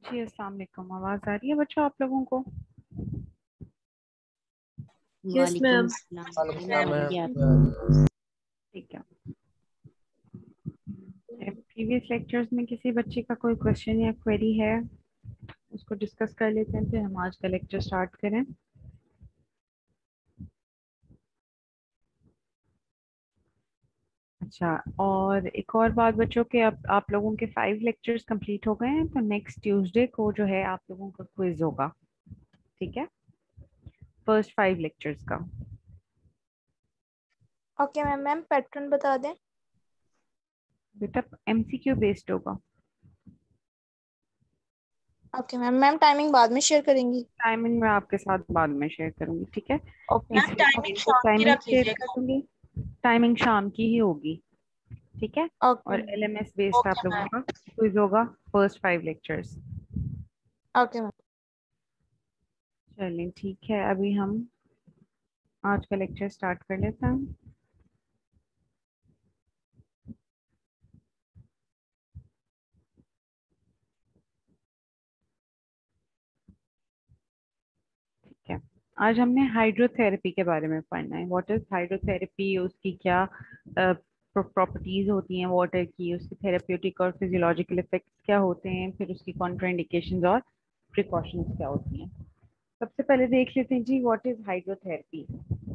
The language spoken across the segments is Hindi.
जी अस्सलाम वालेकुम। आवाज आ रही है बच्चों आप लोगों को? यस वालेकुम मैम। अस्सलाम। वालेकुम जी सलाम मैम, अभी मैम। ठीक है। प्रीवियस लेक्चर्स में किसी बच्चे का कोई क्वेश्चन या क्वेरी है, उसको डिस्कस कर लेते हैं फिर हम आज का लेक्चर स्टार्ट करें। अच्छा, और एक और बात बच्चों के, अब आप लोगों के 5 लेक्चर्स कंप्लीट हो गए हैं तो नेक्स्ट ट्यूसडे को जो है आप लोगों का क्विज होगा। ठीक है, फर्स्ट 5 लेक्चर्स का। Okay ma'am. मैम पैटर्न बता दें। बेटा एमसीक्यू बेस्ड होगा। Okay ma'am. मैम टाइमिंग बाद में शेयर करेंगी। टाइमिंग मैं आपके साथ बाद में शेयर करूंगी, ठीक है। ओके मैम इसी टाइमिंग इनको शाम की टाइमिंग रख शेयर कर लीजिएगा। दूंगी। टाइमिंग शाम की ही होगी, ठीक है। ओके और मैम। एलएमएस बेस्ड ओके आप लोगों मैम। का क्विज होगा, फर्स्ट 5 लेक्चर्स। Okay ma'am. चलिए ठीक है, अभी हम आज का लेक्चर स्टार्ट कर लेते हैं। ठीक है, आज हमने हाइड्रोथेरेपी के बारे में पढ़ना है। व्हाट इज हाइड्रोथेरेपी, उसकी क्या प्रॉपर्टीज होती हैं वाटर की, उसके थेरेप्यूटिक और फिजियोलॉजिकल इफेक्ट्स क्या होते हैं, फिर उसकी कॉन्ट्राइंडिकेशंस और प्रिकॉशंस क्या होती हैं। सबसे पहले देख लेते हैं जी, व्हाट इज हाइड्रोथेरेपी।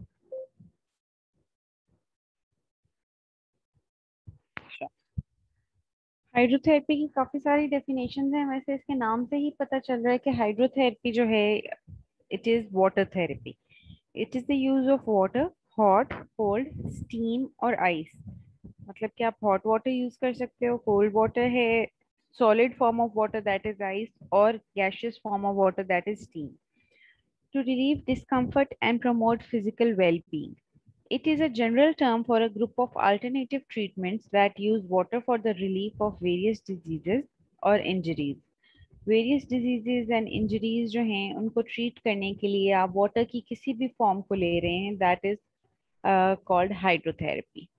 हाइड्रोथेरेपी की काफी सारी डेफिनेशंस हैं, वैसे इसके नाम से ही पता चल रहा है कि हाइड्रोथेरेपी जो है it is water therapy. It is the use of water, hot, cold, steam और आइस। मतलब कि आप हॉट वाटर यूज कर सकते हो, कोल्ड वाटर है, solid form of water that is ice, और gaseous form of water that is steam, to relieve discomfort and promote physical well-being. It is a general term for a group of alternative treatments that use water for the relief of various diseases or injuries. Various diseases and injuries जो हैं उनको ट्रीट करने के लिए आप वाटर की किसी भी फॉर्म को ले रहे हैं, that is called hydrotherapy.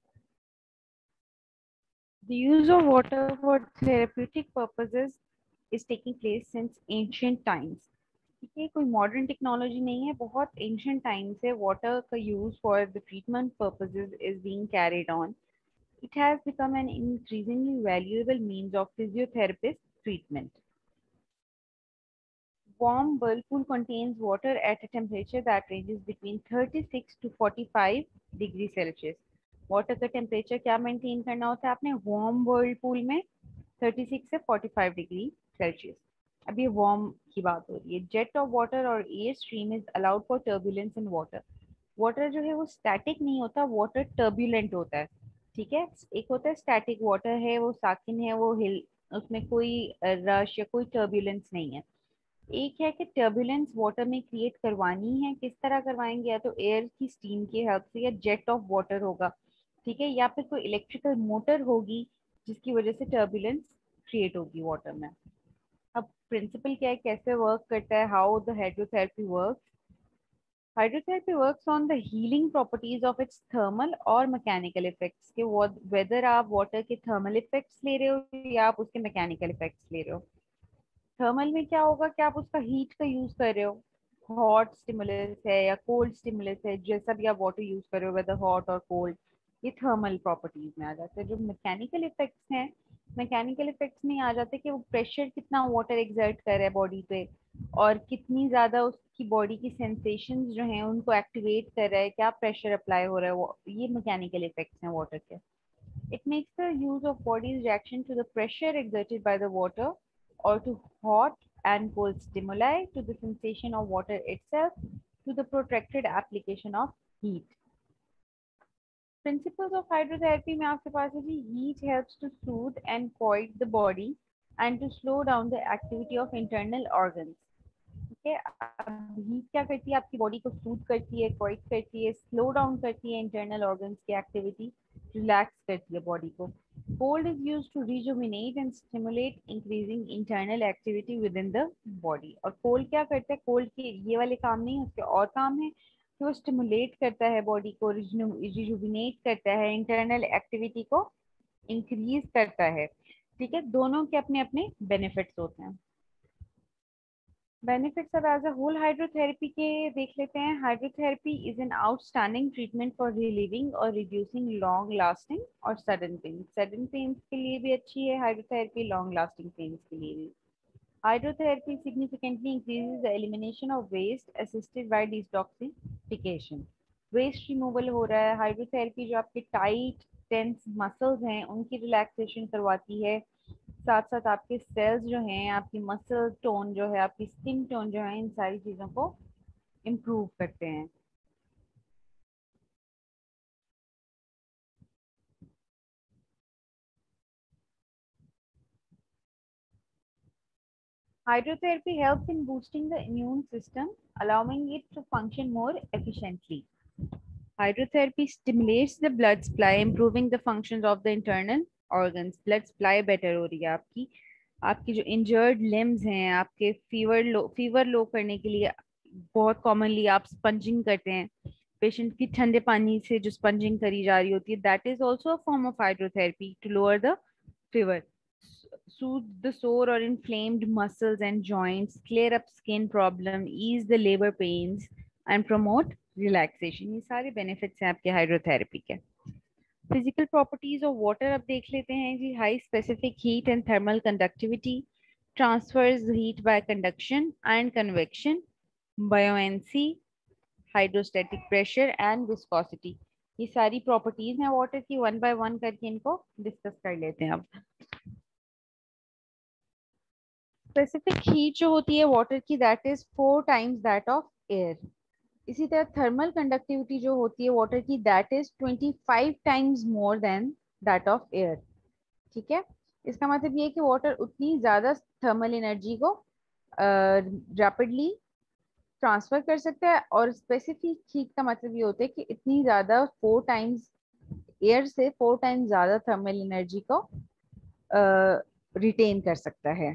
The use of water for therapeutic purposes is taking place since ancient times. ठीक है, कोई मॉडर्न टेक्नोलॉजी नहीं है, बहुत एंशियंट टाइम से वाटर का use for the treatment purposes is being carried on. It has become an increasingly valuable means of physiotherapist treatment. Warm whirlpool contains water at a temperature that ranges between 36 to 45 degree Celsius. Water का टेम्परेचर क्या मेंटेन करना होता है आपने वार्म whirlpool में? 36 से 45 डिग्री सेल्सियस. अब ये वार्म की बात हो रही है. जेट ऑफ वाटर और air stream is allowed for turbulence in water. Water जो है वो स्टैटिक नहीं होता, वाटर टर्बुलेंट होता है. ठीक है, एक होता है स्टैटिक वाटर है, वो साकिन है, वो हिल, उसमें कोई रश या कोई टर्बुलेंस नहीं है. एक है कि टर्बुलेंस वाटर में क्रिएट करवानी है, किस तरह करवाएंगे? या तो एयर की स्टीम की हेल्प से, या जेट ऑफ वाटर होगा, ठीक है, या फिर कोई इलेक्ट्रिकल मोटर होगी जिसकी वजह से टर्बुलेंस क्रिएट होगी वाटर में. अब प्रिंसिपल क्या है, कैसे वर्क करता है, how the hydrotherapy work. Hydrotherapy works on the healing properties of its thermal और मैकेनिकल इफेक्ट्स के, वेदर आप वाटर के थर्मल इफेक्ट्स ले रहे हो या आप उसके मैकेनिकल इफेक्ट्स ले रहे हो. थर्मल में क्या होगा कि आप उसका हीट का यूज कर रहे हो, हॉट स्टिमुलस है या कोल्ड स्टिमुलस है, जैसा भी आप वाटर यूज कर रहे हो वेदर हॉट और कोल्ड, ये थर्मल प्रॉपर्टीज में आ जाते हैं. जो मैकेनिकल इफेक्ट्स हैं, मैकेनिकल इफेक्ट्स में आ जाते हैं कि वो प्रेशर कितना वाटर एक्सर्ट कर रहा है बॉडी पे, और कितनी ज्यादा उसकी बॉडी की सेंसेशंस जो हैं उनको एक्टिवेट कर रहा है, क्या प्रेशर अप्लाई हो रहा है, वो ये मैकेनिकल इफेक्ट्स हैं वाटर के. It makes the use of body's reaction to the pressure exerted by the water, or to hot and cold stimuli, to the sensation of water itself, to the protracted application of heat. Principles of hydrotherapy में आपके पास है जी, heat helps to soothe and quiet the body and to slow down the activity of internal organs. ठीक है, अब हीट क्या करती है, आपकी बॉडी को सूद करती है, क्वाइट करती है, स्लो डाउन करती है इंटरनल ऑर्गन्स की एक्टिविटी, रिलैक्स करती है बॉडी को. Cold is used to rejuvenate and stimulate increasing internal activity within the body. और कोल्ड क्या करता है, कोल्ड के ये वाले काम नहीं, उसके और काम है कि वो स्टिमुलेट करता है बॉडी को, रिजुविनेट करता है, इंटरनल एक्टिविटी को इंक्रीज करता है. ठीक है, दोनों के अपने अपने बेनिफिट्स होते हैं. बेनिफिट्स अब एज अ होल हाइड्रोथेरेपी के देख लेते हैं। Hydrotherapy is an outstanding treatment for relieving और रिड्यूसिंग लॉन्ग लास्टिंग और सडन पेन। सडन पेन के लिए भी अच्छी है हाइड्रोथेरेपी, लॉन्ग लास्टिंग पेन के लिए भी। Hydrotherapy significantly increases the elimination of waste assisted by detoxification. Waste removal हो रहा है। हाइड्रोथेरेपी जो आपके टाइट टेंस मसल्स हैं उनकी रिलैक्सेशन करवाती है। साथ साथ आपके सेल्स जो हैं, आपकी मसल टोन जो है, आपकी स्किन टोन जो है, इन सारी चीज़ों को इम्प्रूव करते हैं। Hydrotherapy helps in boosting the immune system, allowing it to function more efficiently. Hydrotherapy stimulates the blood supply, improving the functions of the internal organs. Blood supply better हो रही है आपकी। आपकी जो injured limbs हैं, आपके फीवर लो करने के लिए बहुत commonly आप स्पंजिंग करते हैं। पेशेंट की ठंडे पानी से जो स्पंजिंग करी जा रही होती है, that is also a form of hydrotherapy to lower the fever. Soothe the sore or inflamed muscles and joints, clear up skin problem, ease the labor pains and promote relaxation. ये सारे benefits हैं आपके hydrotherapy के। Physical properties of water अब देख लेते हैं जी। High specific heat and thermal conductivity, transfers heat by conduction and convection, buoyancy, hydrostatic pressure and viscosity। ये सारी properties हैं water की, one by one करके इनको discuss कर लेते हैं अब। स्पेसिफिक हीट जो होती है वाटर की, that is 4 times that of air. इसी तरह थर्मल कंडक्टिविटी जो होती है वाटर की, that is 25 times more than that of air. ठीक है, इसका मतलब ये है कि वाटर उतनी ज्यादा थर्मल एनर्जी को रैपिडली ट्रांसफर कर सकता है, और स्पेसिफिक हीट का मतलब ये होता है कि इतनी ज्यादा 4 times एयर से 4 times ज्यादा थर्मल एनर्जी को रिटेन कर सकता है।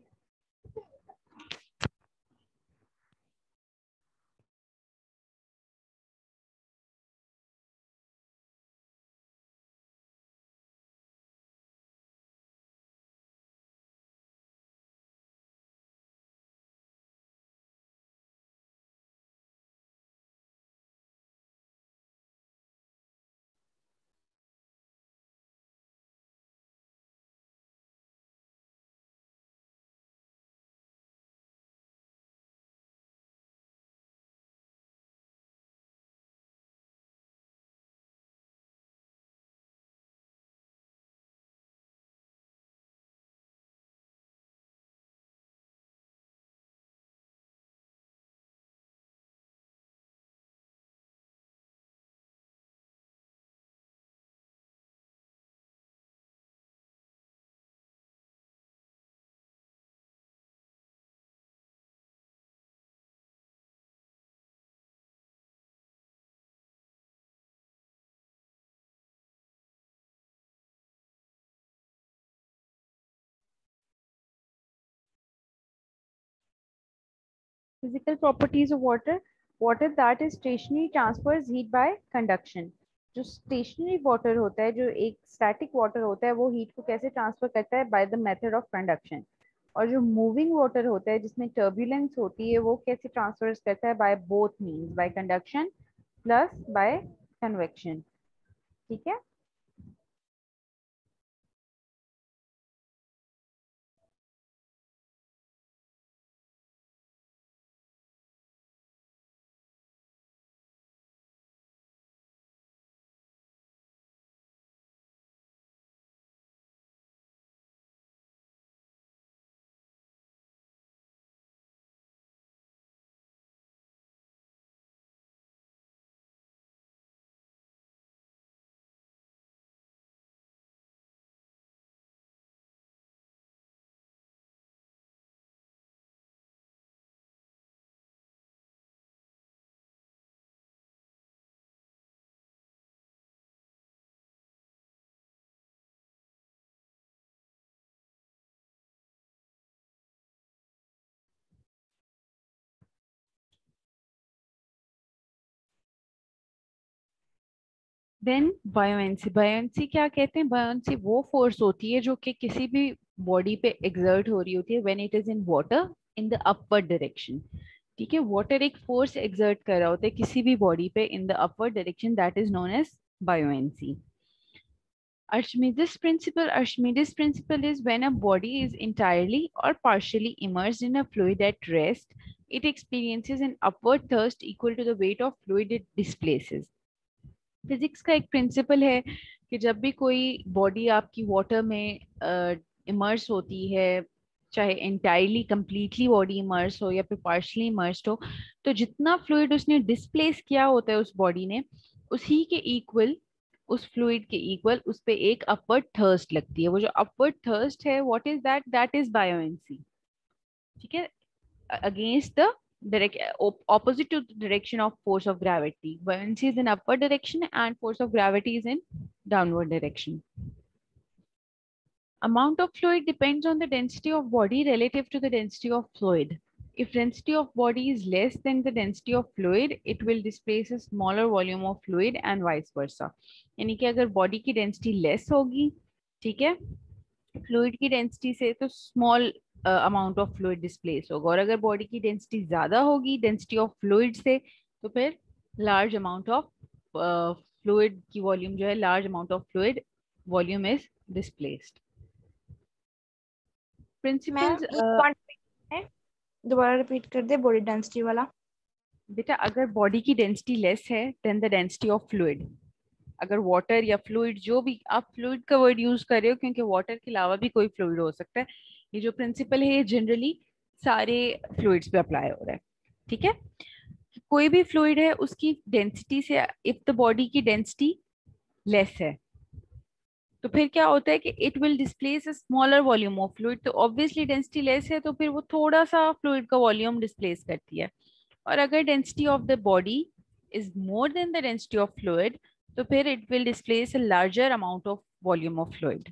Physical properties of water. Water that is stationary transfers heat by conduction. जो स्टेशनरी वाटर होता है, जो एक स्टैटिक वाटर होता है, वो हीट को कैसे ट्रांसफर करता है? By the method of conduction. और जो मूविंग वाटर होता है, जिसमें टर्बुलेंस होती है, वो कैसे ट्रांसफर करता है? By both means, by conduction plus by convection. ठीक है, देन बायोएंसी। बायोएंसी क्या कहते हैं? बायोएंसी वो फोर्स होती है जो कि किसी भी बॉडी पे एक्सर्ट हो रही होती है when it is in water in the upward direction. ठीक है, वाटर एक फोर्स एक्सर्ट कर रहा होता है किसी भी बॉडी पे in the upward direction, that is known as buoyancy. Archimedes principle is when a body is entirely or partially immersed in a fluid at rest, it experiences an upward thrust equal to the weight of fluid it displaces. Physics का एक प्रिंसिपल है कि जब भी कोई बॉडी आपकी वाटर में इमर्स होती है, चाहे एंटायरली कंप्लीटली बॉडी इमर्स हो या फिर पार्शली इमर्स्ड हो, तो जितना फ्लूइड उसने डिस्प्लेस किया होता है उस बॉडी ने, उसी के इक्वल, उस फ्लूइड के इक्वल उस पे एक अपवर्ड थर्स्ट लगती है। वो जो अपवर्ड थर्स्ट है, what is that? That is buoyancy. ठीक है, against the direct opposite to the direction of force of gravity. Buoyancy is in upward direction and force of gravity is in downward direction. Amount of fluid depends on the density of body relative to the density of fluid. If density of body is less than the density of fluid, it will displace a smaller volume of fluid and vice versa. यानी कि अगर body की density less होगी, ठीक है, फ्लूइड की डेंसिटी से, तो small amount of fluid displace होगा, और अगर बॉडी की डेंसिटी ज्यादा होगी डेंसिटी ऑफ फ्लूइड से, तो फिर लार्ज अमाउंट ऑफ फ्लूइड की वॉल्यूम जो है, large amount of fluid volume is displaced. Principles दोबारा रिपीट कर दे बॉडी डेंसिटी वाला। बेटा, अगर बॉडी की डेंसिटी लेस है then the density of fluid, अगर वाटर या फ्लूइड, जो भी आप फ्लूइड का वर्ड यूज कर रहे हो, क्योंकि वाटर के अलावा भी कोई फ्लूइड हो सकता है, ये जो प्रिंसिपल है ये जनरली सारे फ्लूइड्स पे अप्लाई हो रहा है। ठीक है, कोई भी फ्लूइड है उसकी डेंसिटी से, इफ द बॉडी की डेंसिटी लेस है, तो फिर क्या होता है कि it will displace a smaller volume of fluid. तो ऑब्वियसली डेंसिटी लेस है तो फिर वो थोड़ा सा फ्लूइड का वॉल्यूम डिस्प्लेस करती है, और अगर density of the body is more than the density of fluid, तो फिर it will displace a larger amount of volume of fluid.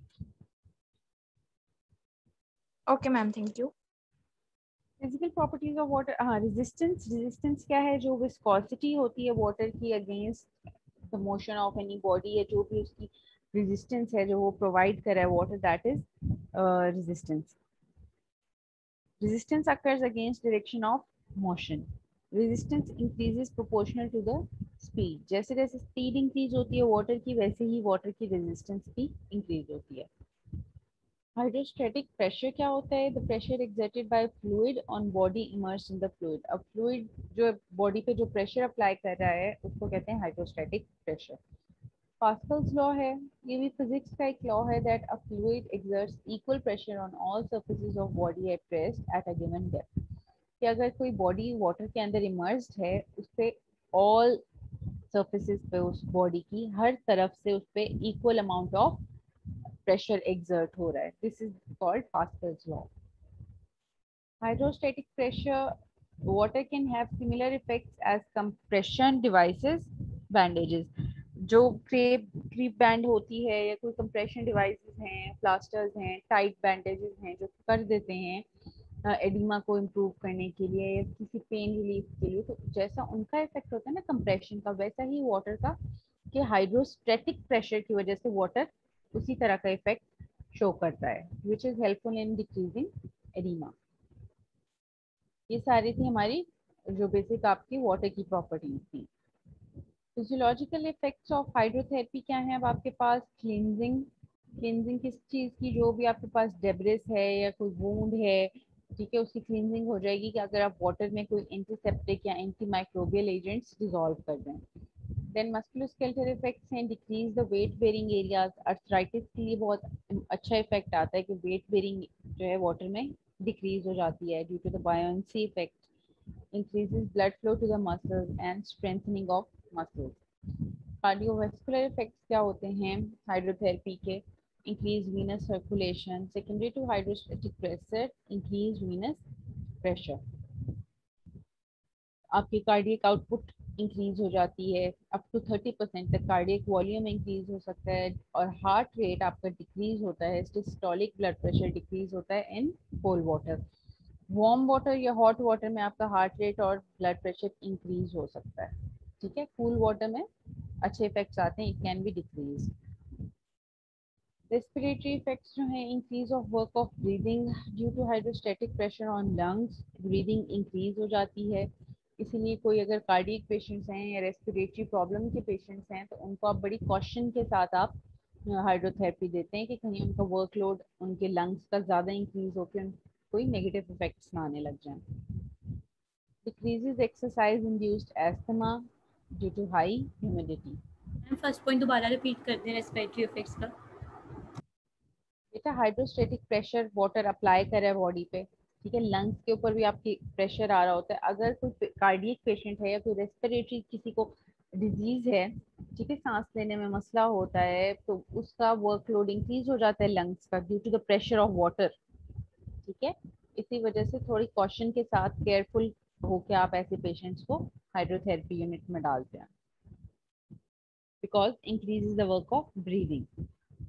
Okay ma'am, thank you. Physical properties of water, हाँ, resistance क्या है? जो viscosity होती है water की against the motion of any body, या जो भी उसकी resistance है जो वो provide कर रहा है water, that is resistance. Resistance occurs against direction of motion. Resistance increases proportional to the speed. जैसे जैसे speed increase होती है water की, वैसे ही water की resistance भी increase होती है। Hydrostatic pressure क्या होता है? The pressure exerted by fluid on body immersed in the fluid. अब fluid जो body पे जो pressure apply कर रहा है उसको कहते हैं hydrostatic pressure. Pascal's law है, ये भी physics का एक law है, that a fluid exerts equal pressure on all surfaces of body at rest at a given depth. कि अगर कोई body water के अंदर immersed है, उस पे all surfaces पे उस body की हर तरफ से उस पे equal amount of pressure exert हो रहा है. This is called Pascal's law. Hydrostatic pressure, water can have similar effects as compression devices, bandages. जो क्रीप बैंड होती है या कोई कंप्रेशन डिवाइसेस हैं, प्लास्टर्स हैं, टाइट बैंडेजेस हैं जो कर देते हैं एडिमा को इम्प्रूव करने के लिए या किसी पेन रिलीफ के लिए, तो जैसा उनका इफेक्ट होता है ना कंप्रेशन का, वैसा ही वाटर का कि हाइड्रोस्टैटिक प्रेशर की वजह से वाटर उसी तरह का इफेक्ट शो करता है, which is helpful in decreasing oedema. ये सारी थी हमारी जो बेसिक आपकी वाटर की प्रॉपर्टीज थी। फिजियोलॉजिकल इफेक्ट्स ऑफ हाइड्रोथेरेपी क्या है? अब आपके पास क्लींजिंग किस चीज़ की? जो भी आपके पास डेब्रिस है या कोई वूंड है, ठीक है, उसकी क्लींजिंग हो जाएगी कि अगर आप वाटर में कोई एंटीसेप्टिक या एंटी माइक्रोबियल एजेंट्स डिसॉल्व कर दें। देन मस्कुलोस्केलेटल इफेक्ट्स हैं, decrease the weight bearing areas. Arthritis के लिए बहुत अच्छा इफेक्ट आता है कि वेट बेरिंग जो है वाटर में डिक्रीज हो जाती है due to the buoyancy effect, increases blood flow to the muscles and strengthening of muscles. Cardiovascular effects क्या होते हैं हाइड्रोथेरेपी के? Increase venous circulation. Secondary to hydrostatic pressure, increase venous pressure. आपकी कार्डियक आउटपुट इंक्रीज हो जाती है, अप टू 30% तक कार्डियक वॉल्यूम इंक्रीज हो सकता है, और हार्ट रेट आपका डिक्रीज होता है, सिस्टोलिक ब्लड प्रेशर डिक्रीज होता है in cold water. Warm water या हॉट वाटर में आपका हार्ट रेट और ब्लड प्रेशर इंक्रीज हो सकता है, ठीक है। कूल वाटर में अच्छे इफेक्ट्स आते हैं, it can be decrease. Respiratory effects जो हैं, increase of work of breathing due to hydrostatic pressure on lungs, breathing increase हो जाती है। इसीलिए कोई अगर कार्डियक पेशेंट्स हैं या रेस्पिरेटरी प्रॉब्लम के पेशेंट्स हैं तो उनको आप बड़ी कॉशन के साथ आप हाइड्रोथेरेपी देते हैं कि कहीं उनका वर्कलोड उनके लंग्स का ज़्यादा इंक्रीज होकर कोई नेगेटिव इफेक्ट्स ना आने लग जाएं। Decreases exercise induced asthma due to high humidity. First point दोबारा रिपीट कर दें रेस्पिरेटरी इफेक्ट्स का। बेटा हाइड्रोस्टेटिक प्रेशर वाटर अप्लाई करे बॉडी पे, ठीक है, लंग्स के ऊपर भी आपकी प्रेशर आ रहा होता है। अगर कोई कार्डियक पेशेंट है या कोई रेस्पिरेटरी किसी को डिजीज है, ठीक है, सांस लेने में मसला होता है, तो उसका वर्कलोड इंक्रीज हो जाता है लंग्स का due to the pressure of water, ठीक है। इसी वजह से थोड़ी कॉशन के साथ केयरफुल होकर आप ऐसे पेशेंट्स को हाइड्रोथेरेपी यूनिट में डालते हैं, because increases the work of breathing.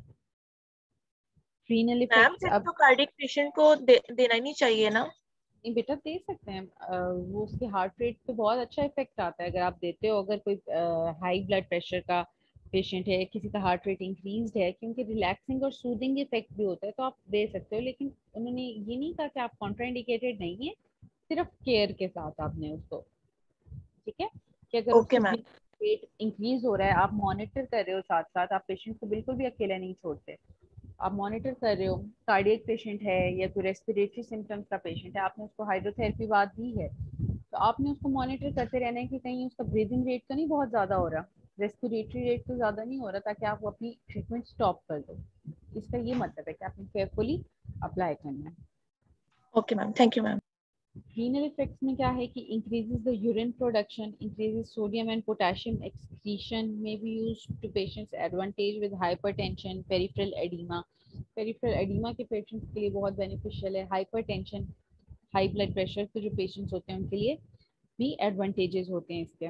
Renal ma'am effects फिर अब तो कार्डियक पेशेंट को देना ही नहीं चाहिए ना? नहीं बेटा, दे सकते हैं। वो उसके हार्ट रेट पे बहुत अच्छा इफेक्ट आता है अगर आप देते हो। अगर कोई हाई ब्लड प्रेशर का पेशेंट है, किसी का हार्ट रेट इंक्रीज है, क्योंकि रिलैक्सिंग और सूदिंग इफेक्ट भी होता है, तो आप दे सकते हो। लेकिन उन्होंने ये नहीं कहा कि आप कॉन्ट्राइंडिकेटेड नहीं है, सिर्फ केयर के साथ आपने उसको, ठीक है, कि अगर ओके उसका मैम। रेट इंक्रीज हो रहा है, आप मॉनिटर कर रहे हो साथ साथ, आप पेशेंट को बिल्कुल भी अकेला नहीं छोड़ते, आप मॉनिटर कर रहे हो, कार्डियक पेशेंट है या कोई रेस्पिरेटरी सिम्टम्स का पेशेंट है, आपने उसको हाइड्रोथेरेपी बाद दी है, तो आपने उसको मॉनिटर करते रहना है कि कहीं उसका ब्रीदिंग रेट तो नहीं बहुत ज़्यादा हो रहा, रेस्पिरेटरी रेट तो ज़्यादा नहीं हो रहा, ताकि आप वो अपनी ट्रीटमेंट स्टॉप कर दो। इसका ये मतलब है कि आपने केयरफुली अप्लाई करना है। Okay ma'am, thank you ma'am. Renal effects में क्या है कि increases the urine production, increases sodium and potassium excretion, may be used to patients advantage with hypertension, peripheral oedema. Peripheral oedema के पेशेंट्स के लिए बहुत बेनिफिशियल है। हाइपरटेंशन, हाई ब्लड प्रेशर के जो पेशेंट्स होते हैं उनके लिए भी एडवांटेजेस होते हैं इसके।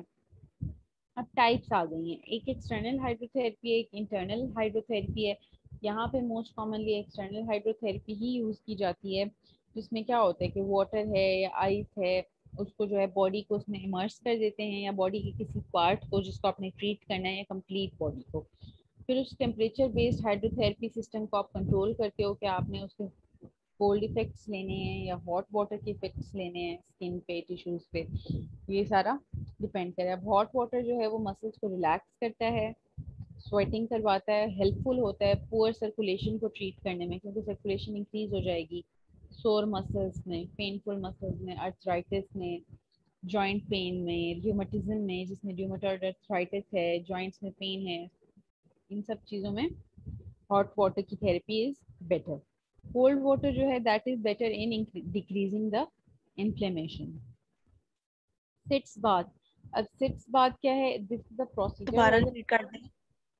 अब टाइप्स आ गई हैं, एक एक्सटर्नल हाइड्रोथेरेपी है, एक इंटरनल हाइड्रोथेरेपी है। यहाँ पे मोस्ट कॉमनली एक्सटर्नल हाइड्रोथेरेपी ही यूज की जाती है, जिसमें क्या होता है कि वाटर है या आइस है, उसको जो है बॉडी को उसमें इमर्स कर देते हैं, या बॉडी के किसी पार्ट को जिसको आपने ट्रीट करना है, या कंप्लीट बॉडी को। फिर उस टेम्परेचर बेस्ड हाइड्रोथेरेपी सिस्टम को आप कंट्रोल करते हो कि आपने उसके कोल्ड इफेक्ट्स लेने हैं या हॉट वाटर के इफेक्ट्स लेने हैं स्किन पे, टिश्यूज पे, ये सारा डिपेंड करे। अब हॉट वाटर जो है वो मसल्स को रिलैक्स करता है, स्वेटिंग करवाता है, हेल्पफुल होता है पुअर सर्कुलेशन को ट्रीट करने में, क्योंकि सर्कुलेशन इंक्रीज हो जाएगी सोर मसल्स में, पेनफुल मसल्स में, अर्थराइटिस में, जॉइंट पेन में, र्यूमेटिज्म में जिसमें र्यूमेटॉइड अर्थराइटिस है, जॉइंट्स में पेन है, इन सब चीज़ों में हॉट वाटर की therapy is better. Cold water जो है that is better in decreasing the inflammation. Sitz bath, अब सिट्स बाथ क्या है, दिस इज द दोबारा प्रोसीजर। रिपीट कर दें।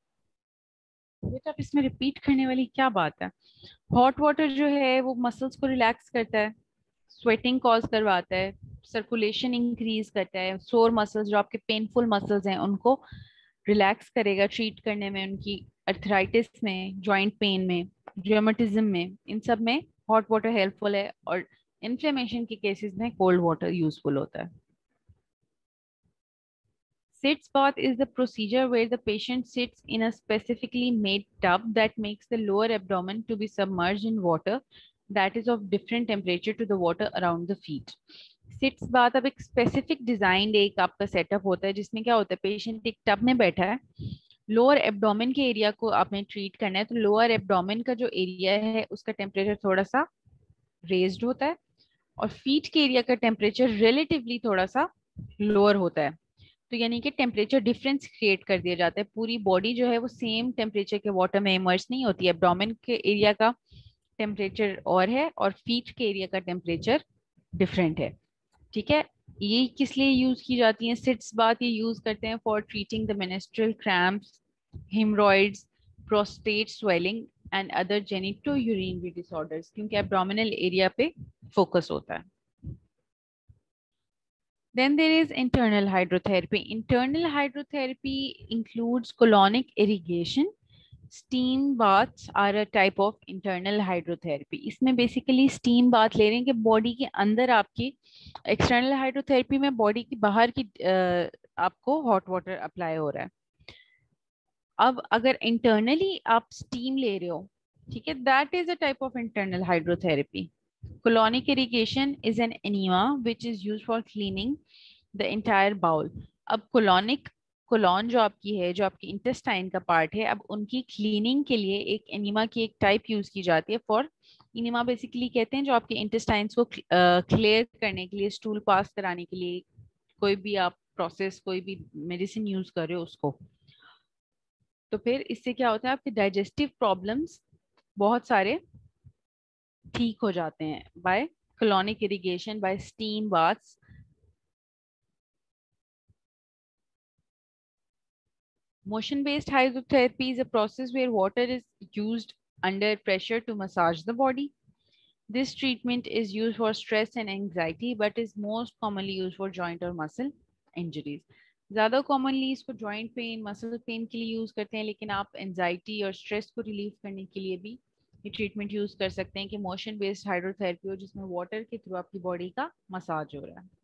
बेटा अब इसमें रिपीट करने वाली क्या बात है। हॉट वाटर जो है वो मसल्स को रिलैक्स करता है, स्वेटिंग कॉज करवाता है, सर्कुलेशन इंक्रीज करता है, सोर मसल्स जो आपके पेनफुल मसल्स हैं उनको रिलैक्स करेगा ट्रीट करने में, उनकी अर्थराइटिस में, जॉइंट पेन में, रियोमेटिज्म में, इन सब में हॉट वाटर हेल्पफुल है, और इन्फ्लेमेशन के केसेस में कोल्ड वाटर यूजफुल होता है। Sitz bath is the procedure where the patient sits in a specifically made tub that makes the lower abdomen to be submerged in water that is of different temperature to the water around the feet. Sitz bath अब एक specific designed एक आपका setup होता है, जिसमें क्या होता है, पेशेंट एक टब में बैठा है, लोअर एब्डोमेन के एरिया को आपने ट्रीट करना है, तो लोअर एब्डोमेन का जो एरिया है उसका टेम्परेचर थोड़ा सा रेज्ड होता है, और फीट के एरिया का टेम्परेचर रिलेटिवली थोड़ा सा लोअर होता है। तो यानी कि टेम्परेचर डिफरेंस क्रिएट कर दिया जाता है। पूरी बॉडी जो है वो सेम टेम्परेचर के वाटर में इमर्स नहीं होती है, एब्डोमेन के एरिया का टेम्परेचर और है और फीट के एरिया का टेम्परेचर डिफरेंट है, ठीक है। ये किस लिए यूज की जाती है सिट्स बात, ये यूज करते हैं for treating the menstrual cramps, haemorrhoids, prostate swelling and other genitourinary disorders, क्योंकि एब्डोमिनल एरिया पे फोकस होता है। Then there is internal hydrotherapy. Internal hydrotherapy includes colonic irrigation. Steam baths are a type of internal hydrotherapy. इसमें basically steam bath ले रहे हैं कि body के अंदर आपकी, external hydrotherapy में body की बाहर की आपको hot water apply हो रहा है। अब अगर internally आप steam ले रहे हो ठीक है, that is a type of internal hydrotherapy. Colonic irrigation is an enema which is used for cleaning the entire bowl. अब colonic कोलॉन जो आपकी है, जो आपकी इंटेस्टाइन का पार्ट है, अब उनकी क्लीनिंग के लिए एक एनिमा की एक टाइप यूज की जाती है. फॉर इनिमा बेसिकली कहते हैं जो आपके इंटेस्टाइन्स को क्लियर करने के लिए, स्टूल पास कराने के लिए, कोई भी आप प्रोसेस, कोई भी मेडिसिन यूज कर रहे हो उसको. तो फिर इससे क्या होता है, आपके डाइजेस्टिव प्रॉब्लम्स बहुत सारे ठीक हो जाते हैं by colonic irrigation, by steam baths. Motion based hydrotherapy is a process where water is used under pressure to massage the body. This treatment is used for stress and anxiety but is most commonly used for joint or muscle injuries. ज़्यादा commonly इसको joint pain, muscle pain के लिए use करते हैं, लेकिन आप anxiety और stress को relieve करने के लिए भी ये treatment use कर सकते हैं कि motion based hydrotherapy हो जिसमें water के through आपकी body का massage हो रहा है.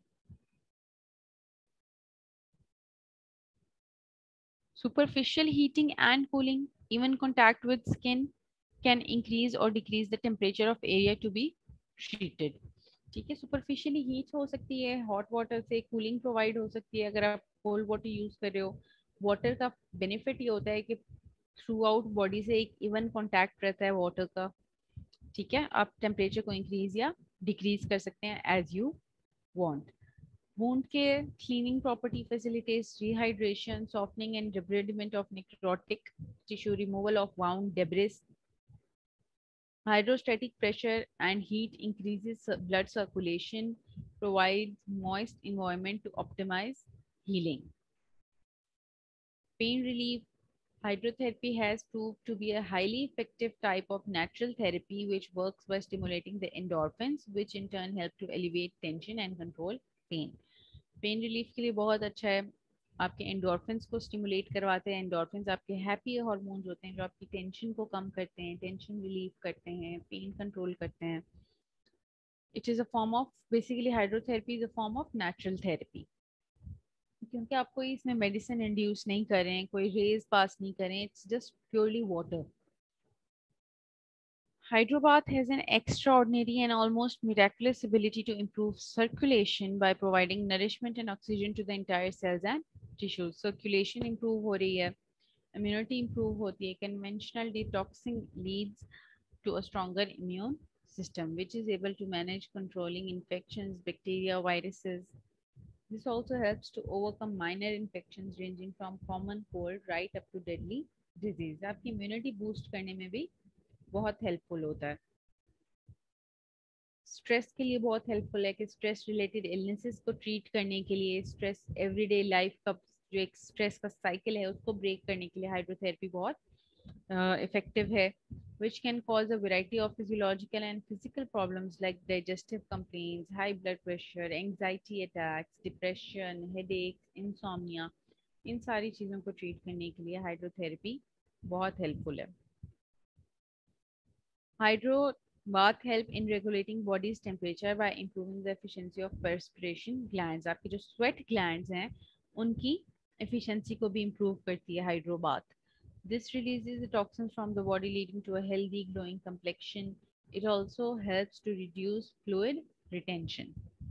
Superficial heating and cooling, even contact with skin, can increase or decrease the temperature of area to be treated. ठीक है, सुपरफिशियली हीट हो सकती है, हॉट वाटर से कूलिंग प्रोवाइड हो सकती है अगर आप कोल्ड वाटर यूज कर रहे हो. वाटर का बेनिफिट ये होता है कि थ्रू आउट बॉडी से एक इवन कॉन्टैक्ट रहता है वाटर का. ठीक है, आप टेम्परेचर को इंक्रीज या डिक्रीज कर सकते हैं as you want. Wound care, cleaning property facilitates rehydration, softening and debridement of necrotic tissue, removal of wound debris. Hydrostatic pressure and heat increases blood circulation, provides moist environment to optimize healing. Pain relief. Hydrotherapy has proved to be a highly effective type of natural therapy which works by stimulating the endorphins, which in turn help to alleviate tension and control pain. Pain relief के लिए बहुत अच्छा है, आपके एंडोर्फिन्स को स्टिमुलेट करवाते हैं. एंडोर्फिन्स आपके हैप्पी हार्मोन्स होते हैं जो आपकी टेंशन को कम करते हैं, टेंशन रिलीफ करते हैं, पेन कंट्रोल करते हैं. It is a form of, basically hydrotherapy is a form of natural therapy, क्योंकि आप कोई इसमें मेडिसिन इंड्यूस नहीं कर रहे हैं, कोई रेज पास नहीं कर रहे हैं, it's just purely water. Hydrobath has an extraordinary and almost miraculous ability to improve circulation by providing nourishment and oxygen to the entire cells and tissues. Circulation improve हो रही है, immunity improve होती है. Conventional detoxing leads to a stronger immune system, which is able to manage controlling infections, bacteria, viruses. This also helps to overcome minor infections ranging from common cold right up to deadly disease. आपकी immunity boost करने में भी बहुत हेल्पफुल होता है. स्ट्रेस के लिए बहुत हेल्पफुल है कि स्ट्रेस रिलेटेड इलनेसेस को ट्रीट करने के लिए, स्ट्रेस एवरीडे लाइफ का जो एक स्ट्रेस का साइकिल है उसको ब्रेक करने के लिए हाइड्रोथेरेपी बहुत इफेक्टिव है. which can cause a variety of physiological and physical problems like digestive complaints, high blood pressure, anxiety attacks, depression, headaches, insomnia. इन सारी चीज़ों को ट्रीट करने के लिए हाइड्रोथेरेपी बहुत हेल्पफुल है. Hydro bath help in regulating body's temperature by improving the efficiency of perspiration glands. आपके जो sweat glands हैं उनकी efficiency को भी improve करती है hydro bath. This releases the toxins from the body leading to a healthy glowing complexion. It also helps to reduce fluid retention.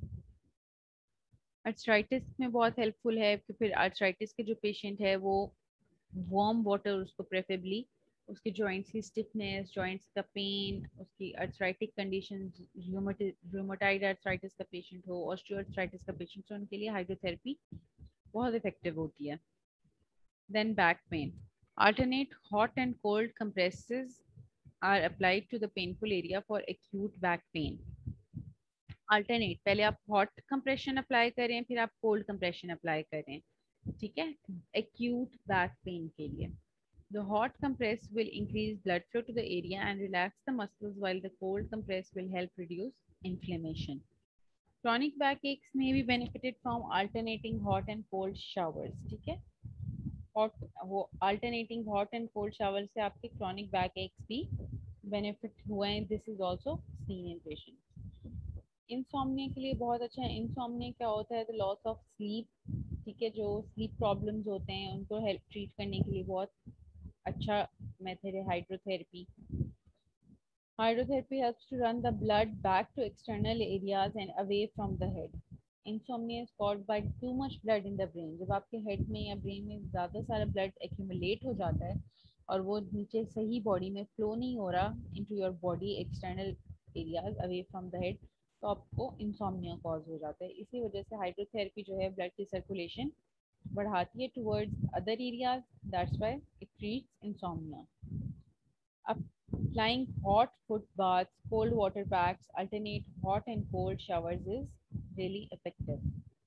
Arthritis में बहुत helpful है कि फिर arthritis के जो patient है वो warm water उसको preferably, उसके जॉइंट्स की स्टिफनेस, जॉइंट्स का पेन, उसकी अर्थराइटिक कंडीशन, रूमेटॉइड अर्थराइटिस का पेशेंट हो, ऑस्टियोआर्थराइटिस का पेशेंट हो, उनके लिए हाइड्रोथेरेपी बहुत इफेक्टिव होती है. Then back pain. Alternate hot and cold compresses are applied to the painful area for acute back pain. Alternate, पहले आप hot compression अप्लाई करें, फिर आप cold compression अप्लाई करें. ठीक है, acute back pain के लिए. The hot compress will increase blood flow to the area and relax the muscles, while the cold compress will help reduce inflammation. Chronic backaches may be benefited from alternating hot and cold showers. ठीक है, alternating hot and cold showers से आपके chronic backaches भी benefit हुए हैं. This is also seen in patients. Insomnia के लिए बहुत अच्छा है. Insomnia क्या होता है? The loss of sleep. ठीक है, जो sleep problems होते हैं उनको हेल्प ट्रीट करने के लिए बहुत अच्छा मेथड है hydrotherapy. Hydrotherapy helps to run the blood back to external areas and away from the head. Insomnia is caused by too much blood in the brain. जब आपके हेड में या ब्रेन में ज़्यादा सारा ब्लड एक्यूमुलेट हो जाता है और वो नीचे सही बॉडी में फ्लो नहीं हो रहा into your body external areas away from the head, तो आपको इंसोम्निया कॉज हो जाता है। इसी वजह से हाइड्रोथेरेपी जो है ब्लड की सर्कुलेशन बढ़ाती है towards other areas, that's why it treats insomnia. Applying hot foot baths, cold water packs, alternate hot and cold showers is really effective.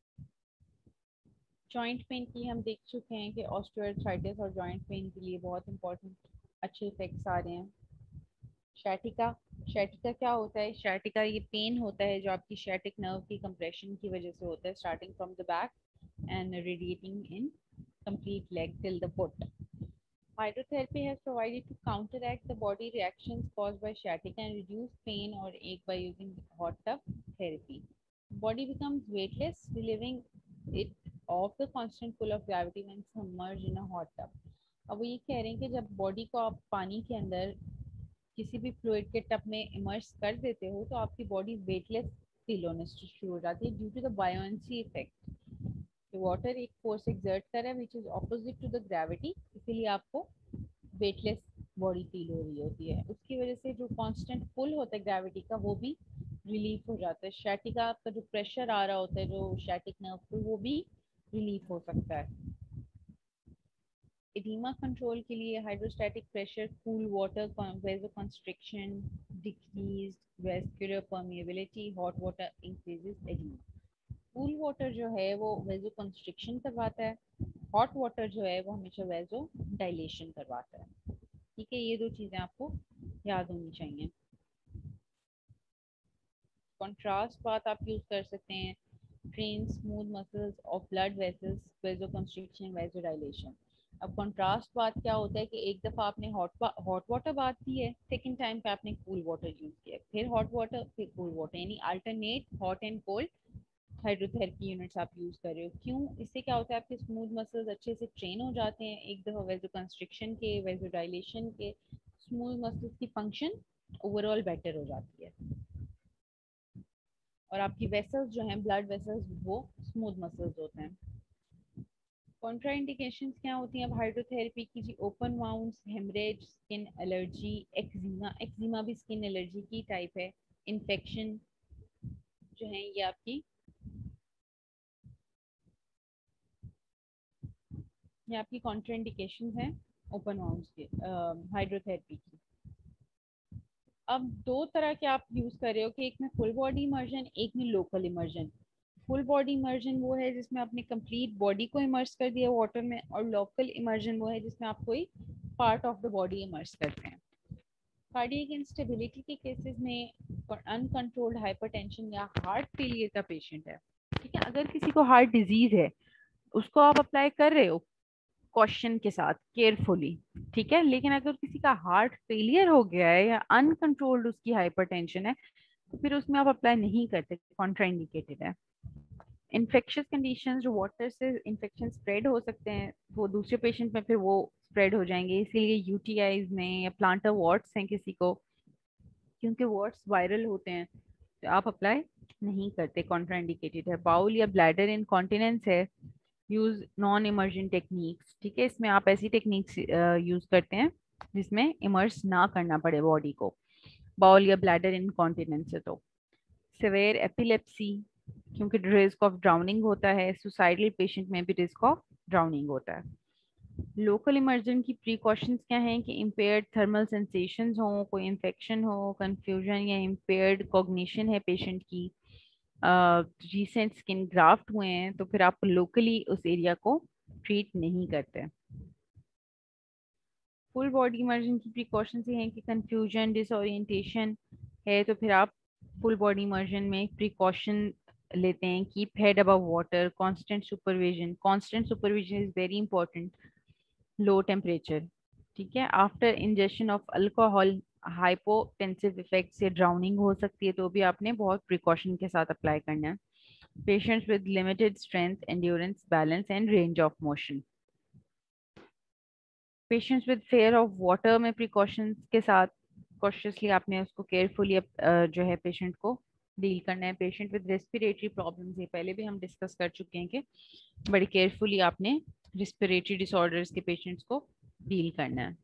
Joint pain की हम देख चुके हैं कि ऑस्टियोआर्थराइटिस और जॉइंट पेन के लिए बहुत इंपॉर्टेंट अच्छे इफेक्ट्स आ रहे हैं। शैटिका, शैटिका क्या होता है? शैटिका ये पेन होता है जो आपकी शैटिक नर्व की कंप्रेशन की वजह से होता है, starting from the back and radiating in complete leg till the foot. Hydrotherapy has provided to counteract the body reactions caused by sciatica and reduce pain or ache by using hot tub therapy. Body becomes weightless, relieving it of the constant pull of gravity when submerged in a hot tub. अब वो ये कह रहे हैं कि जब बॉडी को आप पानी के अंदर किसी भी फ्लूइड के टब में इमर्स कर देते हो तो आपकी बॉडी वेटलेस फील होने शुरू हो जाती है due to the buoyancy effect. Water एक फोर्स एक्सर्ट कर रहा है which is opposite to the gravity, इसीलिए आपको वेटलेस बॉडी फील हो रही होती है। उसकी वजह से जो कांस्टेंट पुल होता है ग्रेविटी का वो भी रिलीफ हो जाता है। शैटिका का जो प्रेशर आ रहा होता है जो शैटिक नर्व पे वो भी रिलीफ हो सकता है। एडिमा कंट्रोल के लिए hydrostatic pressure, cool water, vasoconstriction, decreased vascular permeability, hot water increases oedema. Cool water जो है वो वेजो कंस्ट्रिक्शन करवाता है, हॉट वाटर जो है वो हमेशा वेजो डायलेशन करवाता है। ठीक है, ये दो चीज़ें आपको याद होनी चाहिए। कॉन्ट्रास्ट बात आप यूज कर सकते हैं, train smooth muscles of blood vessels, vasoconstriction, vasodilation. अब कॉन्ट्रास्ट बात क्या होता है कि एक दफ़ा आपने हॉट वाटर बात दी है, सेकेंड टाइम पे आपने कूल वाटर यूज किया, फिर हॉट वाटर फिर कूल वाटर, यानी alternate hot and cold hydrotherapy units आप यूज कर रहे हो। क्यों? इससे क्या होता है आपके स्मूथ मसल्स अच्छे से ट्रेन हो जाते हैं। एक दफ़ा वेजो कंस्ट्रिक्शन के, वेजो डायलेशन के, स्मूथ मसल्स की फंक्शन ओवरऑल बेटर हो जाती है और आपकी वेसल्स जो हैं ब्लड वेसल्स वो स्मूथ मसल्स होते हैं। कॉन्ट्राइंडिकेशंस क्या होती हैं अब हाइड्रोथेरेपी की? जी, open wounds, haemorrhage, skin allergy, eczema, eczema भी स्किन एलर्जी की टाइप है, इन्फेक्शन जो है ये आपकी ये आपकी कॉन्ट्राइंडिकेशंस हैं ओपन वाउंड्स के हाइड्रोथेरेपी की। अब दो तरह के आप यूज कर रहे हो कि एक में फुल बॉडी इमर्जन, एक में local immersion. Full body immersion वो है जिसमें आपने कंप्लीट बॉडी को इमर्स कर दिया वाटर में, और लोकल इमर्जन वो है जिसमें आप कोई part of the body immerse करते हैं। कार्डियक इंस्टेबिलिटी के केसेस में, अनकंट्रोल्ड हाइपरटेंशन या हार्ट फेलियर का पेशेंट है, ठीक है, अगर किसी को हार्ट डिजीज है उसको आप अप्लाई कर रहे हो कॉशन के साथ, केयरफुली, ठीक है, लेकिन अगर किसी का हार्ट फेलियर हो गया है या अनकंट्रोल्ड उसकी हाइपरटेंशन है तो फिर उसमें आप अप्लाई नहीं करते, कॉन्ट्राइंडिकेटेड है। इन्फेक्शियस कंडीशंस, जो वाटर से इन्फेक्शन स्प्रेड हो सकते हैं वो दूसरे पेशेंट में फिर वो स्प्रेड हो जाएंगे, इसीलिए यूटीआईज में या प्लांटर वार्ड्स हैं किसी को, क्योंकि वार्ड्स वायरल होते हैं तो आप अप्लाई नहीं करते, कॉन्ट्राइंडिकेटेड है। बाउल या ब्लैडर इनकॉन्टिनेंस है, यूज नॉन इमर्जेंट टेक्निक्स, ठीक है, इसमें आप ऐसी टेक्निक्स यूज करते हैं जिसमें इमर्स ना करना पड़े बॉडी को। बाउल या ब्लैडर इनकॉन्टिनेंस है तो। सिवियर एपिलेप्सी, क्योंकि रिस्क ऑफ ड्राउनिंग होता है, सुसाइडल पेशेंट में भी रिस्क ऑफ ड्राउनिंग होता है। लोकल इमर्जन की प्रिकॉशंस क्या हैं कि इम्पेयर्ड थर्मल सेंसेशंस हो, कोई इन्फेक्शन हो, कंफ्यूजन या इम्पेयर्ड कॉग्निशन है पेशेंट की, रिसेंट स्किन ग्राफ्ट हुए हैं, तो फिर आप लोकली उस एरिया को ट्रीट नहीं करते। फुल बॉडी इमर्जन की प्रिकॉशंस ये हैं कि कंफ्यूजन, डिसओरिएंटेशन है तो फिर आप फुल बॉडी इमर्जन में प्रिकॉशन लेते हैं। Keep head above water, constant supervision is very important. Low temperature, ठीक है। After injection of alcohol, hypotensive effect से ड्राउनिंग हो सकती है तो भी आपने बहुत प्रिकॉशन के साथ अप्लाई करना है। Patients with limited strength, endurance, balance and range of motion. Patients with fear of water में प्रिकॉशंस के साथ प्रिकॉशसली आपने उसको केयरफुली जो है पेशेंट को डील करना है। पेशेंट विद रेस्पिरेटरी प्रॉब्लम्स, ये पहले भी हम डिस्कस कर चुके हैं कि बड़ी केयरफुली आपने रेस्पिरेटरी डिसऑर्डर्स के पेशेंट्स को डील करना है।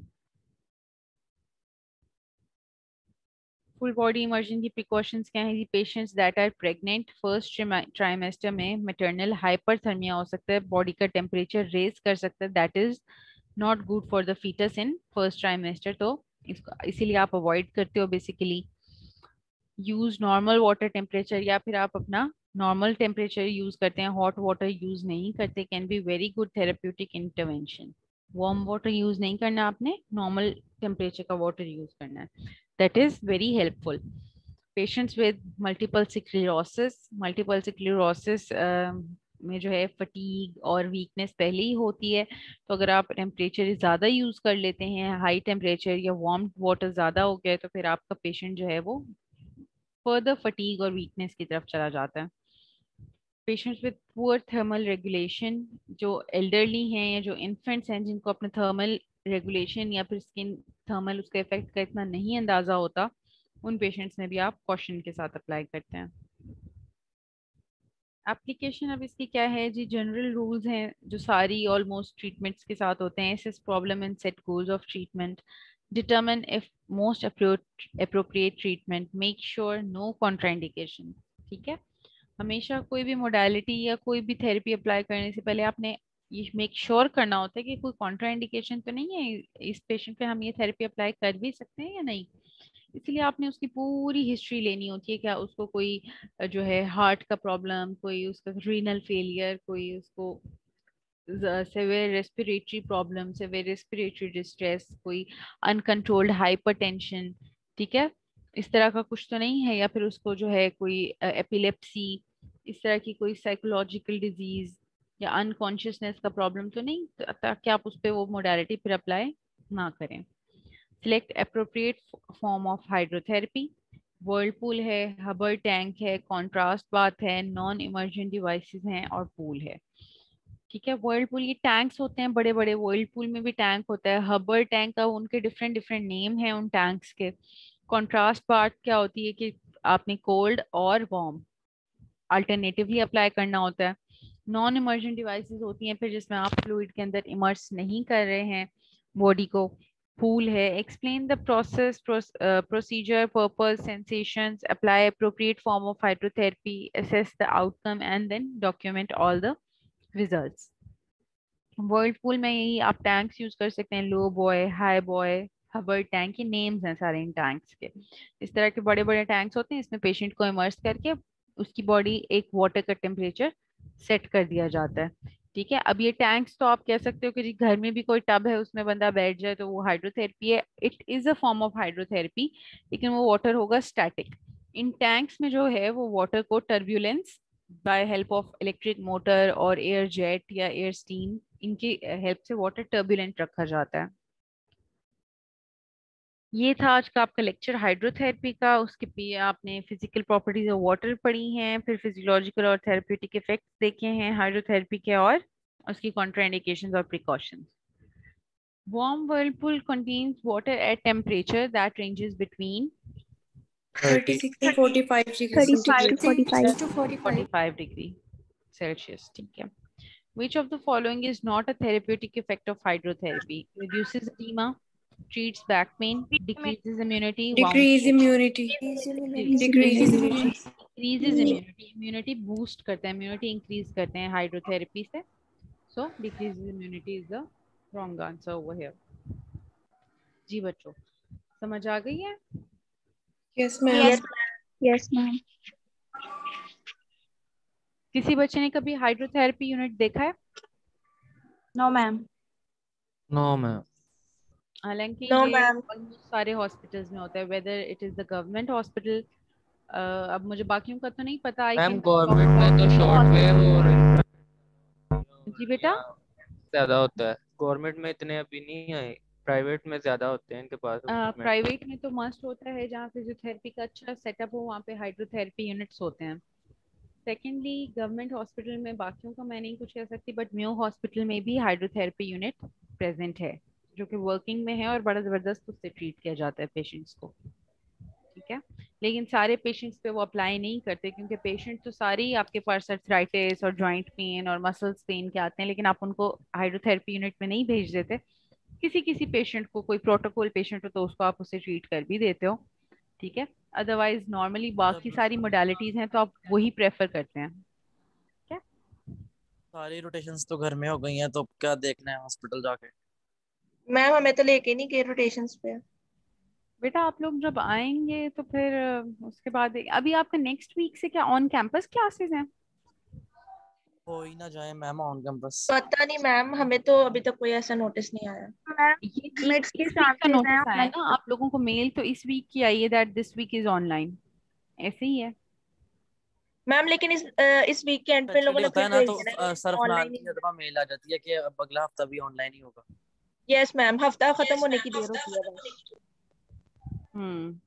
फुल बॉडी इमर्जन की प्रिकॉशंस क्या है? Patients that are pregnant first trimester में मैटरनल हाइपरथर्मिया हो सकता है, बॉडी का टेम्परेचर रेज कर सकता है, that is not good for the foetus in first trimester. तो इसको इसीलिए आप अवॉइड करते हो basically. Use normal water temperature, या फिर आप अपना नॉर्मल टेम्परेचर यूज करते हैं, हॉट वाटर यूज नहीं करते, can be very good therapeutic intervention. Warm water use नहीं करना, आपने नॉर्मल टेम्परेचर का वाटर यूज करना है, that is very helpful. Patients with multiple sclerosis में जो है फटीग और वीकनेस पहले ही होती है, तो अगर आप टेम्परेचर ज़्यादा यूज़ कर लेते हैं, हाई टेम्परेचर या वार्म वाटर ज़्यादा हो गया है, तो फिर आपका पेशेंट जो है वो फर्दर फटीग और वीकनेस की तरफ चला जाता है। Patients with poor thermal regulation, जो एल्डरली हैं या जो इन्फेंट्स हैं जिनको अपने थर्मल रेगुलेशन या फिर स्किन थर्मल उसका इफेक्ट का इतना नहीं अंदाजा होता, उन पेशेंट्स में भी आप कॉशन के साथ अप्लाई करते हैं। एप्लीकेशन अब इसकी क्या है जी? जनरल रूल्स हैं जो सारी ऑलमोस्ट ट्रीटमेंट्स के साथ होते हैं। Assess problem and set goals of treatment, determine if most appropriate treatment, make sure no contraindication. ठीक है, हमेशा कोई भी मोडालिटी या कोई भी थेरेपी अप्लाई करने से पहले आपने ये मेक श्योर करना होता है कि कोई कॉन्ट्राइंडिकेशन तो नहीं है, इस पेशेंट पे हम ये थेरेपी अप्लाई कर भी सकते हैं या नहीं। इसलिए आपने उसकी पूरी हिस्ट्री लेनी होती है, क्या उसको कोई जो है हार्ट का प्रॉब्लम, कोई उसका रीनल फेलियर, कोई उसको severe respiratory problem, severe respiratory distress, कोई अनकंट्रोल्ड हाइपरटेंशन, ठीक है, इस तरह का कुछ तो नहीं है, या फिर उसको जो है कोई एपिलेप्सी, इस तरह की कोई साइकोलॉजिकल डिजीज या अनकॉन्शियसनेस का प्रॉब्लम तो नहीं, ताकि आप उस पर वो मोडालिटी फिर अप्लाई ना करें। Select appropriate form of hydrotherapy, whirlpool है, हबर टैंक है, कॉन्ट्रास्ट बाथ है, नॉन इमर्जेंट डिवाइसेस हैं और पूल है। ठीक है, वर्लपूल ये टैंक्स होते हैं बड़े बड़े, वर्लपूल में भी टैंक होता है, हबर टैंक का उनके डिफरेंट डिफरेंट नेम है उन टैंक्स के। कॉन्ट्रास्ट बाथ क्या होती है कि आपने कोल्ड और वार्म अल्टरनेटिवली अप्लाई करना होता है। नॉन इमर्जेंट डिवाइसेस होती हैं फिर जिसमें आप फ्लूइड के अंदर इमर्स नहीं कर रहे हैं बॉडी को। पूल है, explain the process, procedure, purpose, sensations, apply appropriate form of hydrotherapy, assess the outcome and then document all the results. Whirlpool में यही आप टैंक्स यूज कर सकते हैं, low boy, high boy, Hubbard tank, ये नेम्स हैं सारे इन टैंक्स के। इस तरह के बड़े बड़े टैंक्स होते हैं, इसमें पेशेंट को इमर्स करके उसकी बॉडी एक वाटर का टेम्परेचर सेट कर दिया जाता है। ठीक है, अब ये टैंक्स तो आप कह सकते हो कि जी घर में भी कोई टब है उसमें बंदा बैठ जाए तो वो हाइड्रोथेरेपी है, it is a form of hydrotherapy, लेकिन वो वाटर होगा स्टैटिक। इन टैंक्स में जो है वो वाटर को turbulence by help of electric motor और एयर जेट या एयर स्टीम, इनकी हेल्प से वाटर टर्ब्यूलेंट रखा जाता है। ये था आज का आपका लेक्चर हाइड्रोथेरेपी का। उसके पे आपने फिजिकल प्रॉपर्टीज ऑफ वाटर पढ़ी हैं, फिर फिजियोलॉजिकल और थेरेप्यूटिक इफेक्ट्स देखे हैं हाइड्रोथेरेपी के, और उसकी कॉन्ट्राइंडिकेशंस और precautions. Warm whirlpool contains water at temperature that ranges between 36 to 45 degrees 35 to centigrade. 45. 45 degree Celsius. ठीक है, which of the following is not a therapeutic effect of hydrotherapy? Reduces edema, treats back pain, decreases immunity, Decrease immunity. Decrease immunity. increases immunity, immunity boost करते हैं, immunity increase करते हैं हाइड्रोथेरेपी से, so decreases immunity is the wrong answer over here. जी बच्चों, समझ आ गई है? Yes, ma'am. Yes, ma'am. किसी बच्चे ने कभी हाइड्रोथेरेपी यूनिट देखा है? No, ma'am. No ma'am. हालांकि No, ये ma'am. almost सारे हॉस्पिटल्स में होता है, whether it is the government hospital, अब मुझे बाकियों का तो नहीं पता। आई मैम कैन गवर्नमेंट में तो शॉर्ट वेव और जी बेटा, ज्यादा होता है, गवर्नमेंट में इतने अभी नहीं आए, प्राइवेट में ज्यादा होते हैं इनके पास। प्राइवेट में तो मस्ट होता है, जहाँ फिजियोथेरेपी का अच्छा सेटअप हो वहाँ पे हाइड्रोथेरेपी यूनिट्स होते हैं। सेकेंडली गवर्नमेंट हॉस्पिटल में बाकियों का मैं नहीं कुछ कह सकती, बट म्यो हॉस्पिटल में भी हाइड्रोथेरेपी यूनिट प्रेजेंट है। जो कि वर्किंग में है और बड़ा ज़बरदस्त उससे ट्रीट किया जाता है पेशेंट्स को, ठीक है। लेकिन सारे पेशेंट्स पे वो अप्लाई नहीं करते, क्योंकि पेशेंट तो सारे ही आपके पास अर्थराइटिस और जॉइंट पेन और मसल्स पेन के आते हैं, लेकिन आप उनको हाइड्रोथेरेपी यूनिट में नहीं भेज देते। किसी किसी पेशेंट को, कोई प्रोटोकॉल पेशेंट हो तो उसको आप उसे ट्रीट कर भी देते हो, ठीक है। अदरवाइज नॉर्मली बाकी जब सारी मोडालिटीज हैं तो आप वही प्रेफर करते हैं, क्या। सारी रोटेशंस तो घर में हो गई हैं, तो क्या देखना है हॉस्पिटल जाके। मैम हमें तो लेके नहीं गए रोटेशंस पे। बेटा आप लोग जब आएंगे तो फिर उसके बाद अभी आपका नेक्स्ट वीक से क्या ऑन कैंपस क्लासेस हैं? हो ही ना जाए मैम ऑन कैंपस। पता नहीं मैम, हमें तो अभी तक कोई ऐसा नोटिस नहीं आया। मैम ये मिड्स इस के वीक का चांसेस हैं नोटिस आया ऑनलाइन। ना आप लोगों को, मेल तो इस वीक की आई है that this week is online, ऐसे ही है। मैम लेकिन इस वीक के एंड पे लोगों एक्चुअली ने होता है फिर ना, भेज तो देना सरफराज ऑनलाइन की ही। तरफ मेल आ जाती है कि अब अगला हफ्ता भी ऑनलाइन ही होगा। यस मैम, हफ्ता खत्म होने की देर होती है बस। हम्म।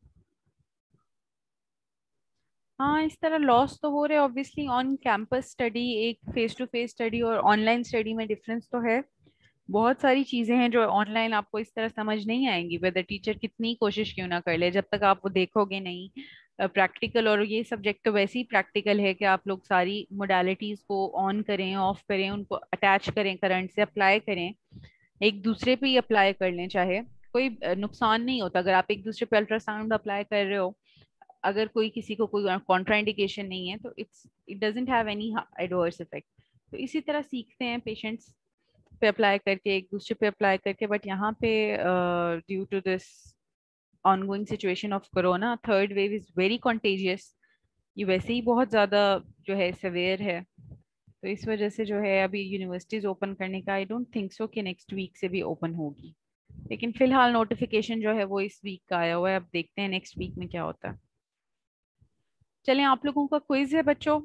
हाँ, इस तरह लॉस तो हो रहे हैं ऑब्वियसली। ऑन कैंपस स्टडी, एक फेस टू फेस स्टडी और ऑनलाइन स्टडी में डिफरेंस तो है। बहुत सारी चीजें हैं जो ऑनलाइन आपको इस तरह समझ नहीं आएंगी, वेदर टीचर कितनी कोशिश क्यों ना कर ले, जब तक आप वो देखोगे नहीं। प्रैक्टिकल, और ये सब्जेक्ट तो वैसे ही प्रैक्टिकल है कि आप लोग सारी मोडालिटीज को ऑन करें, ऑफ करें, उनको अटैच करें, करंट से अप्लाई करें, एक दूसरे पे ही अप्लाई कर लें। चाहे कोई नुकसान नहीं होता अगर आप एक दूसरे पे अल्ट्रासाउंड अप्लाई कर रहे हो, अगर कोई किसी को कोई कॉन्ट्राइंडिकेशन नहीं है तो it doesn't have any adverse effect. तो इसी तरह सीखते हैं पेशेंट्स पे अप्लाई करके, एक दूसरे पे अप्लाई करके। बट यहाँ पे due to this ongoing situation of corona, third wave is very contagious. ये वैसे ही बहुत ज्यादा जो है सेवेयर है, तो इस वजह से जो है अभी यूनिवर्सिटीज ओपन करने का आई डोंट थिंक सो कि नेक्स्ट वीक से भी ओपन होगी। लेकिन फिलहाल नोटिफिकेशन जो है वो इस वीक का आया हुआ है, अब देखते हैं नेक्स्ट वीक में क्या होता है। चलें, आप लोगों का क्विज है बच्चों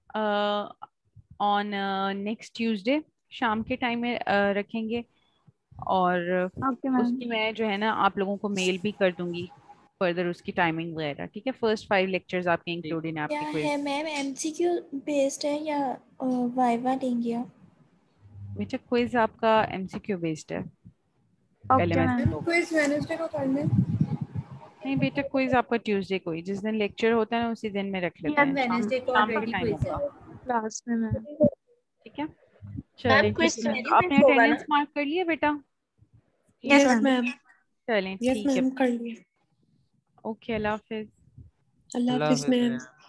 ऑन नेक्स्ट ट्यूसडे शाम के टाइम में रखेंगे, और ओके मैम। उसकी मैं जो है ना आप लोगों को मेल भी कर दूंगी फर्दर उसकी टाइमिंग वगैरह, ठीक है। फर्स्ट 5 लेक्चर्स आपके इंक्लूड इन क्या आपके है क्विज। मैम, एमसीक्यू बेस्ड है या वाइवा लेंगे आप? बेटा क्विज आपका एमसीक्यू बेस्ड है, पहले ओके मैं मैम। क्विज वेडनेसडे को कर लें। नहीं बेटा, क्विज आपका ट्यूसडे को ही, जिस दिन लेक्चर होता है ना उसी दिन में रख लेते यस हैं, शाम वेडनेसडे को शाम का ऑलरेडी टाइम क्विज है। होगा, क्लास में मैम। ठीक है। मैम चलें क्विज ठीक तो है, नहीं आपने फिक्स होगा ना? अटेंडेंस मार्क कर लिया बेटा? Yes yes ma'am. मैम। चलें यस ठीक है, मैम कर लिए। ओके, अल्लाह हाफिज। अल्लाह अल्लाह हाफिज हाफिज मैम। मैम।